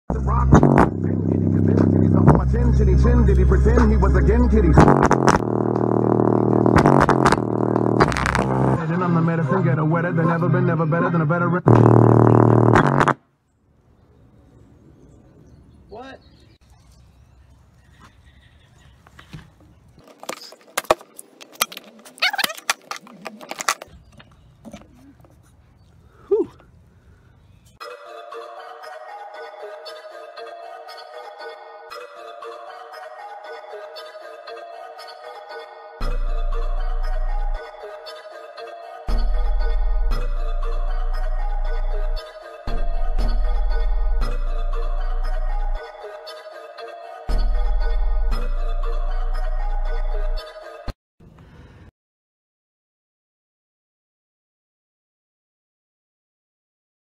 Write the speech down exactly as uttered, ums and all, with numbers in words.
Did he chin? Did he pretend he was again kitty? And I'm the medicine, get a wetter than ever been, never better than a veteran. What?